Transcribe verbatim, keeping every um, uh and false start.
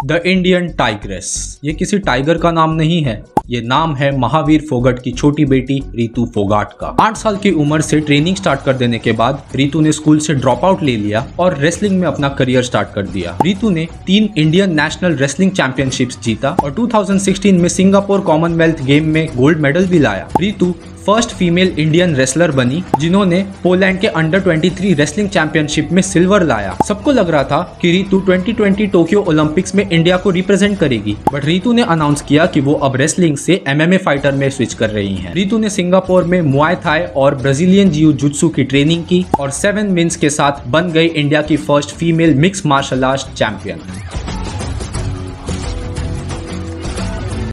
The Indian tigress. ये किसी tiger का नाम नहीं है, ये नाम है महावीर फोगाट की छोटी बेटी रितु फोगाट का। आठ साल की उम्र से ट्रेनिंग स्टार्ट कर देने के बाद रितु ने स्कूल से ड्रॉप आउट ले लिया और रेसलिंग में अपना करियर स्टार्ट कर दिया। रितु ने तीन इंडियन नेशनल रेसलिंग चैंपियनशिप्स जीता और दो हज़ार सोलह में सिंगापुर कॉमनवेल्थ गेम में गोल्ड मेडल भी लाया। Ritu first female Indian wrestler बनी जिन्होंने पोलैंड के अंडर तेईस रेसलिंग चैंपियनशिप में सिल्वर लाया। सबको लग रहा था कि रितु दो हज़ार बीस टोक्यो ओलंपिक्स में इंडिया को रिप्रेजेंट करेगी, बट रितु ने अनाउंस किया कि वो अब रेसलिंग से एमएमए फाइटर में स्विच कर रही हैं। रितु ने सिंगापुर में मुआय थाई और ब्राजीलियन जियो जुत्सु की ट्रेनिंग की और सेवन विन्स के साथ बन गई इंडिया की first female mix martial art champion.